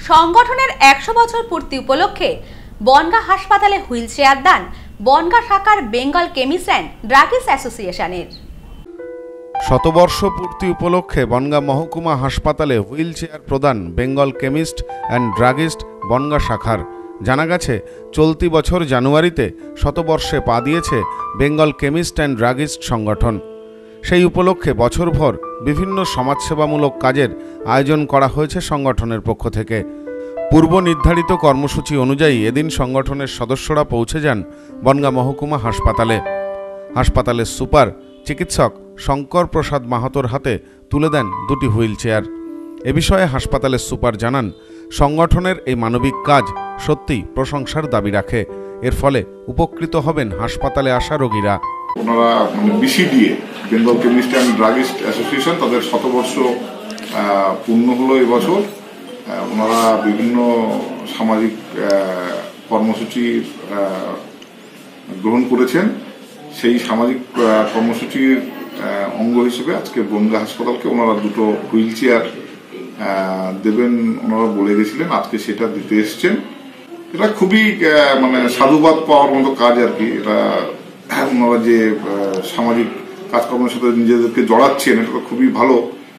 সংগঠনের 100 বছর পূর্তি উপলক্ষে বনগাঁ হাসপাতালে হুইল চেয়ার দান বনগাঁ শাখার বেঙ্গল কেমিস্ট অ্যান্ড ড্রাগিস্ট অ্যাসোসিয়েশনের। শতবর্ষ পূর্তি উপলক্ষে বনগাঁ মহকুমা হাসপাতালে হুইল চেয়ার প্রদান Bengal chemist and druggist Bongaon শাখার। জানা গেছে, চলতি বছর জানুয়ারিতে শতবর্ষে পা দিয়েছে বেঙ্গল কেমিস্ট অ্যান্ড ড্রাগিস্ট সংগঠন। সেই উপলক্ষে বছরভর বিভিন্ন সমাজসেবামূলক কাজের আয়োজন করা হয়েছে সংগঠনের পক্ষ থেকে। পূর্ব নির্ধারিত কর্মসূচি অনুযায়ী এদিন সংগঠনের সদস্যরা পৌঁছে যান বনগাঁ মহকুমা হাসপাতালে। হাসপাতালের সুপার চিকিৎসক শঙ্কর প্রসাদ মাহাতোর হাতে তুলে দেন দুটি হুইল চেয়ার। এ বিষয়ে হাসপাতালের সুপার জানান, সংগঠনের এই মানবিক কাজ সত্যিই প্রশংসার দাবি রাখে। এর ফলে উপকৃত হবেন হাসপাতালে আসা রোগীরা। ওনারা BCDA Bengal chemist and druggist association তাদের শতবর্ষ পূর্ণ হলো এবছর। ওনারা বিভিন্ন সামাজিক কর্মসূচি গ্রহণ করেছেন। সেই সামাজিক কর্মসূচির অঙ্গ হিসেবে আজকে বনগাঁ হাসপাতালকে ওনারা দুটো হুইল চেয়ার দেবেন ওনারা বলে গেছিলেন, আজকে সেটা দিতে এসছেন। এটা খুবই সাধুবাদ পাওয়ার মতো কাজ আর কি। এটা ওনারা যে সামাজিক কাজকর্মের সাথে নিজেদেরকে জড়াচ্ছেন, এটা খুবই ভালো।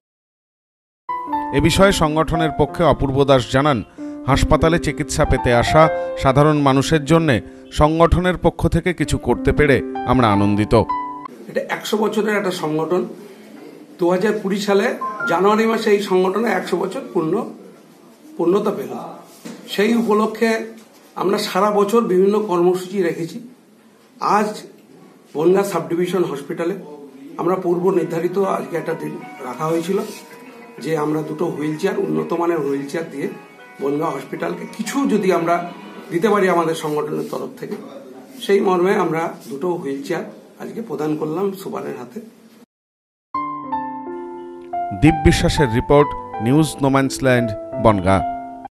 এ বিষয়ে সংগঠনের পক্ষে অপূর্ব দাস জানান, হাসপাতালে চিকিৎসা পেতে আসা সাধারণ মানুষের জন্য সংগঠনের পক্ষ থেকে কিছু করতে পেরে আমরা আনন্দিত। এটা 100 বছরের একটা সংগঠন। 2020 সালে জানুয়ারি মাসে এই সংগঠনে 100 বছর পূর্ণতা পেল। সেই উপলক্ষে আমরা সারা বছর বিভিন্ন কর্মসূচি রেখেছি। আজ বনগাঁ সাব ডিভিশন হসপিটালে আমরা পূর্ব নির্ধারিত আজকে একটা দিন রাখা হয়েছিল যে আমরা দুটো হুইল চেয়ার, উন্নত মানের হুইল চেয়ার দিয়ে বনগাঁ হসপিটালকে কিছু যদি আমরা দিতে পারি আমাদের সংগঠনের তরফ থেকে, সেই মর্মে আমরা দুটো হুইল চেয়ার আজকে প্রদান করলাম সুপারের হাতে। দীপ বিশ্বাসের রিপোর্ট, নিউজ নোম্যান্সল্যান্ড, বনগাঁ।